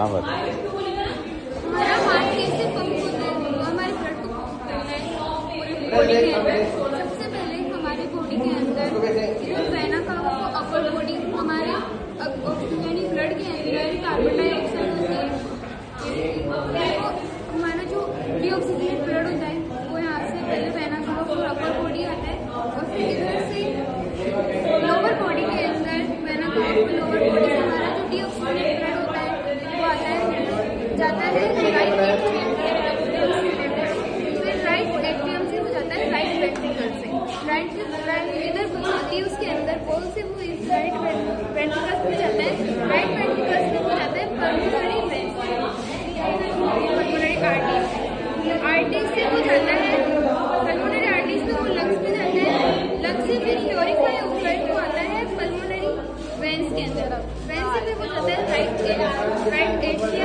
हाँ बस हमारा हार्ट कैसे पंप होता है, वो हमारे ब्लड को पंप करता है पूरी बॉडी के अंदर। सबसे पहले हमारी बॉडी के अंदर जो वेना का वो अपर बॉडी हमारे यानी ब्लड के अंदर कार्बन डाइऑक्साइड होती है। हमारा जो डीऑक्सीजनेट ब्लड होता है वो यहाँ से पहले वेना का वो अपर बॉडी आता है और फिर इधर से लोअर बॉडी के अंदर वेना का लोअर बॉडी से हमारा जो डीऑक्सीजनेट ब्लड होता है वो आता है, जाता है राइट एट्रियम के अंदर, फिर राइट एट्रियम से वो जाता है राइट वेंट्रिकल से, राइट इधर कुछ होती है उसके अंदर पोल से वो राइट वेंट्रिकल्स में जाता है, राइट वेंट्रिकल्स में वो जाता है पल्मोनरी वेंस, पल्मोनरी आर्टरी से वो जाता है पल्मोनरी आर्टरीज में, वो लंग्स में जाता है, लंग्स से फिर प्योरीफाई होकर वो आता है पल्मोनरी वेंस के अंदर, वेंस से फिर वो जाता है राइट एट्रियम